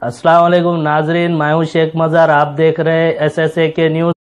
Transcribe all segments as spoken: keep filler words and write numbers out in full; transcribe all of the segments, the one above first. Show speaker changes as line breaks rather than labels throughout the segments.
अस्सलाम वालेकुम नाजरीन, मैं हूं शेख मज़ार। आप देख रहे हैं एस एस ए के न्यूज़।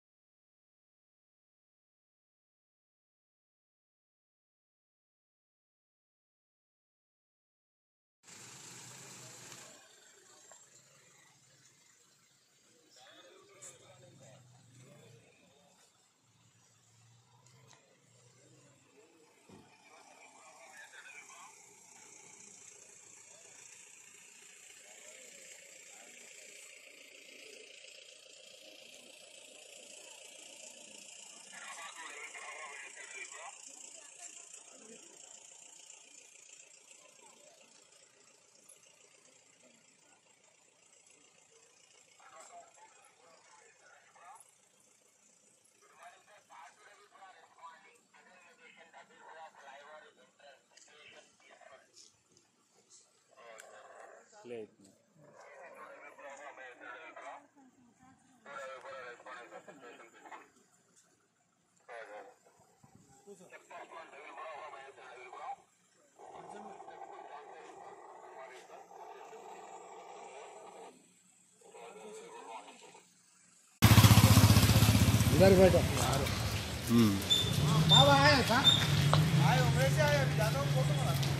इधर बैठो।
हम्म
बाबा आया था, आए उमेश आया, जानो फोटो बना।